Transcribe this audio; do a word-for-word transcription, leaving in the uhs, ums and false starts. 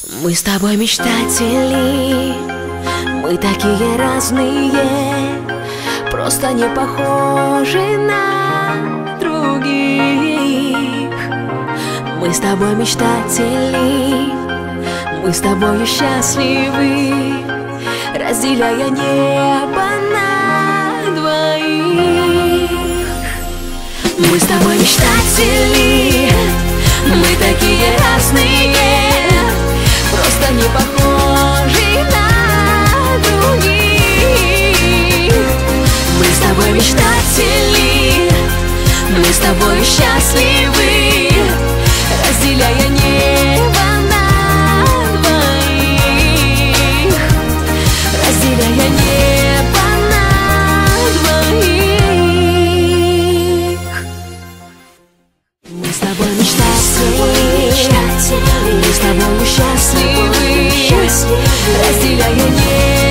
Мы с тобой мечтатели, мы такие разные, просто не похожи на других. Мы с тобой мечтатели, мы с тобой счастливы, разделяя небо на двоих. Мы с тобой мечтатели, мы такие разные, просто не похожи на других. Мы с тобой мечтатели, мы с тобой счастливы, разделяя небо на двоих, разделяя небо на двоих. Мы с тобой мечтатели, мы с тобой счастливы, разделяя небо.